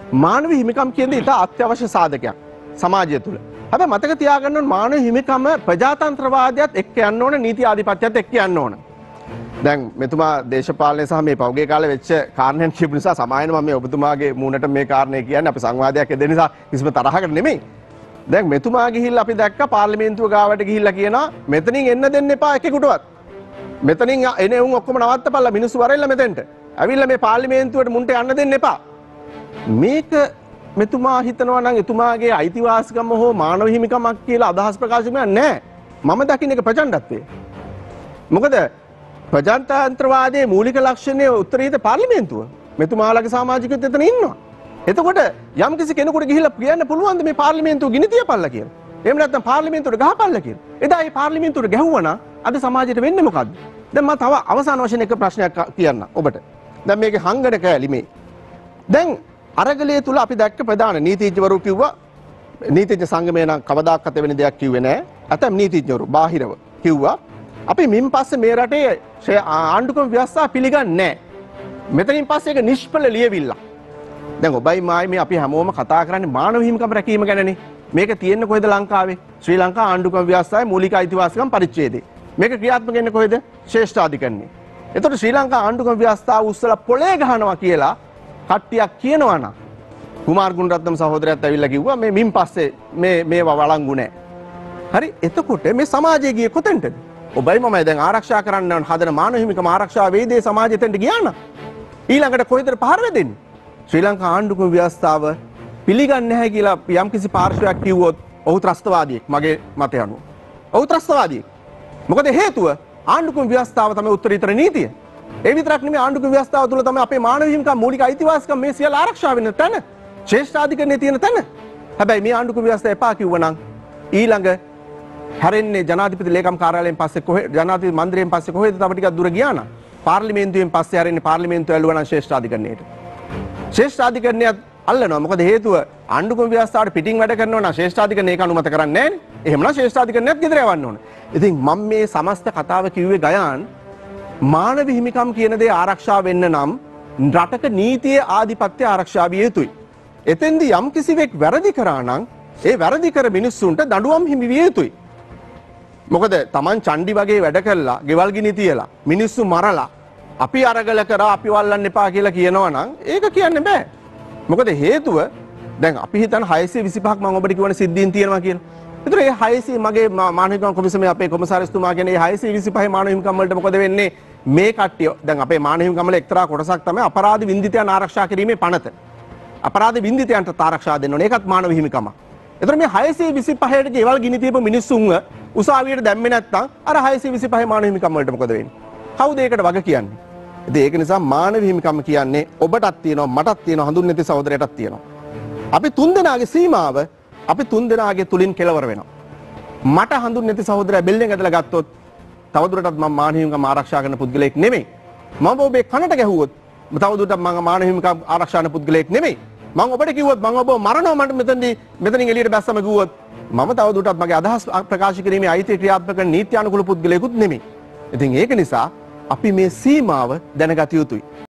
මානව හිමිකම් කියන්නේ ඉතා අත්‍යවශ්‍ය සාධකයක් සමාජය තුළ. හැබැයි මතක තියාගන්න ඕන මානව හිමිකම ප්‍රජාතන්ත්‍රවාදයත් එක්ක යන්න ඕන, නීති ආධිපත්‍යයත් එක්ක යන්න ඕන. දැන් මෙතුමා දේශපාලනය සහ මේ පෞගේ කාලේ වෙච්ච කාරණයක් කියපු නිසා සමායන මම මේ ඔබතුමාගේ මූණට මේ කාරණේ කියන්නේ අපි සංවාදයක් යෙදෙන නිසා කිසිම තරහකට නෙමෙයි. දැන් මෙතුමා ගිහිල්ලා අපි දැක්ක පාර්ලිමේන්තුව ගාවට ගිහිල්ලා කියනවා මෙතනින් එන්න දෙන්න එපා එකෙකුටවත්. මෙතනින් එනේ උන් ඔක්කොම නවත්තපල්ලා මිනිස්සු වරෙල්ල මෙතෙන්ට. ඇවිල්ලා මේ පාර්ලිමේන්තුවට මුන්ට යන්න දෙන්න එපා. මේක මෙතුමා හිතනවා නම් එතුමාගේ අයිතිවාසිකම හෝ මානව හිමිකමක් කියලා අදහස් ප්‍රකාශ කරන්නේ නැහැ. මම දකින්න එක ප්‍රචණ්ඩත්වය. මොකද ප්‍රජාතන්ත්‍රවාදයේ මූලික ලක්ෂණය උත්තරීත පාර්ලිමේන්තුව. මෙතුමාලගේ සමාජිකයොත් එතන ඉන්නවා. එතකොට යම් කිසි කෙනෙකුට ගිහිල්ලා කියන්න පුළුවන් ද මේ පාර්ලිමේන්තුව ගිනි තියපල්ලා කියලා. එහෙම නැත්නම් පාර්ලිමේන්තුවට ගහපල්ලා කියලා. එදා මේ පාර්ලිමේන්තුවට ගැහුවා අද සමාජයට වෙන්නේ මොකද්ද? දැන් මම තව අවසාන වශයෙන් එක ප්‍රශ්නයක් කියන්න ඔබට. දැන් මේකේ හංගඩ කෑලි මේ. දැන් අරගලයේ තුල අපි දැක්ක ප්‍රධාන නීතිඥවරු කිව්වා නීතිඥ සංගමය නම් කවදාකවත් වෙන දෙයක් කිව්වේ නැහැ. අතම් නීතිඥවරු බාහිරව කිව්වා අපි මින් පස්සේ මේ රටේ ආණ්ඩුක්‍රම ව්‍යවස්ථාව පිළිගන්නේ නැහැ. මෙතනින් පස්සේ ඒක නිෂ්ඵල ලියවිල්ල. දැන් ඔබයි මායි මේ අපි හැමෝම කතා කරන්නේ මානව හිමිකම් රැකීම ගැනනේ. මේක තියෙන්නේ කොහෙද ලංකාවේ? ශ්‍රී ලංකා ආණ්ඩුක්‍රම ව්‍යවස්ථාවේ මූලික අයිතිවාසිකම් පරිච්ඡේදය. මේක ක්‍රියාත්මක වෙන්නේ කොහෙද? ශ්‍රේෂ්ඨාධිකරණයේ. එතකොට ශ්‍රී ලංකා ආණ්ඩුක්‍රම ව්‍යවස්ථාව උස්සලා පොළේ ගහනවා කියලා කට්ටියක් කියනවා නම් කුමාර් ගුණරත්නම් සහෝදරයාත් ඇවිල්ලා කිව්වා මේ මින් පස්සේ මේවා වළංගු නැහැ. හරි එතකොට මේ සමාජයේ ගියේ කොතෙන්ටද? ඔබයි මමයි දැන් ආරක්ෂා කරන්න හදන මානව හිමිකම ආරක්ෂා වේදේ සමාජෙතෙන්ට ගියා නම් ඊළඟට කොහෙද පහර වැදෙන්නේ? ශ්‍රී ලංකා ආණ්ඩුක්‍රම ව්‍යවස්ථාව පිළිගන්නේ නැහැ කියලා යම්කිසි පාර්ශවයක් කිව්වොත් ඔහු ත්‍රස්තවාදියෙක් මගේ මතය අනුව. ඔහු ත්‍රස්තවාදියෙක්. මොකද හේතුව ආණ්ඩුක්‍රම ව්‍යවස්ථාව තමයි උත්තරීතර නීතිය. ඒ විතරක් නෙමෙයි ආණ්ඩුක්‍රම ව්‍යවස්ථාව තුළ තමයි අපේ මානව හිමිකම් මූලික අයිතිවාසිකම් මේ සියල්ල ආරක්ෂා වෙන තැන. ශ්‍රේෂ්ඨාධිකරණයේ තියෙන තැන. හැබැයි මේ ආණ්ඩුක්‍රම ව්‍යවස්ථාව එපා කිව්වනම් ඊළඟ හැරෙන්නේ ජනාධිපති ලේකම් කාර්යාලයෙන් පස්සේ කොහෙද ජනාධිපති මන්දිරයෙන් පස්සේ කොහෙද තව ටිකක් දුර ගියා නම් පාර්ලිමේන්තුවෙන් පස්සේ හැරෙන්නේ පාර්ලිමේන්තුව ඇල්ලුවා නම් ශ්‍රේෂ්ඨාධිකරණයට. ශ්‍රේෂ්ඨාධිකරණයත් අල්ලනවා. මොකද හේතුව ආණ්ඩුක්‍රම ව්‍යවස්ථාවට පිටින් වැඩ කරනවා නම් ශ්‍රේෂ්ඨාධිකරණය ඒක අනුමත කරන්නේ නැහැ නේ. එහෙමනම් ශ්‍රේෂ්ඨාධිකරණයත් ගෙදර යවන්න ඕන. ඉතින් මම මේ සමස්ත කතාව කිව්වේ ගයාන් මානව හිමිකම් කියන දේ ආරක්ෂා වෙන්න නම් රටක නීතියේ ආධිපත්‍ය ආරක්ෂා විය යුතුයි. එතෙන්දී යම් කිසිවෙක් වැරදි කරා නම් ඒ වැරදි කර මිනිස්සුන්ට දඬුවම් හිමි විය යුතුයි. මොකද Taman චණ්ඩි වගේ වැඩ කළා, ගෙවල් ගිනි තියලා, මිනිස්සු මරලා, අපි අරගල කරා, අපි වල්ලන්න එපා කියලා කියනවා නම් ඒක කියන්න බෑ. මොකද හේතුව දැන් අපි හිතන 625ක් මම ඔබට කියවන සිද්ධීන් තියෙනවා කියලා. ඒතර ඒ 600 මගේ මානව හිමිකම් කොමිසමේ අපේ කොමසාරිස්තුමා කියන්නේ ඒ 625 මානව හිමිකම් වලට මොකද වෙන්නේ? මේ කට්ටිය දැන් අපේ මානව හිමිකම් වල එක්තරා කොටසක් තමයි අපරාධ වින්දිතයන් ආරක්ෂා කිරීමේ පනත. අපරාධ වින්දිතයන්ට ආරක්ෂා දෙන්න ඕනේ. ඒකත් මානව හිමිකමක්. ඒතර මේ 625ට ගෙවල් ගිනි තියපු මිනිස්සුන්ව උසාවියට දැම්මේ නැත්නම් අර 625 මානව හිමිකම් වලට මොකද වෙන්නේ? කවුද ඒකට වග කියන්නේ? ඉතින් ඒක නිසා මානව හිමිකම් කියන්නේ ඔබටත් තියෙනවා, මටත් තියෙනවා, හඳුන් නැති සහෝදරයටත් තියෙනවා. අපි තුන්දෙනාගේ සීමාව අපි තුන්දෙනාගේ තුලින් කෙලවර වෙනවා. මට හඳුන් නැති සහෝදරයා බෙල්ලෙන් ඇදලා ගත්තොත් තවදුරටත් මම මානව හිමිකම් ආරක්ෂා කරන පුද්ගලයෙක් නෙමෙයි. මම ඔබේ කනට ගැහුවොත් තවදුරටත් මම මානව හිමිකම් ආරක්ෂා කරන පුද්ගලයෙක් නෙමෙයි. මම ඔබට කිව්වොත් මම ඔබව මරනවා මට මෙතනින් එළියට බැස්සම කිව්වොත් මම තවදුරටත් මගේ අදහස් ප්‍රකාශ කිරීමේ අයිතිය ක්‍රියාත්මක කරන නීත්‍යානුකූල පුද්ගලයෙකුත් නෙමෙයි. ඉතින් ඒක නිසා අපි මේ සීමාව දැනගත යුතුයි.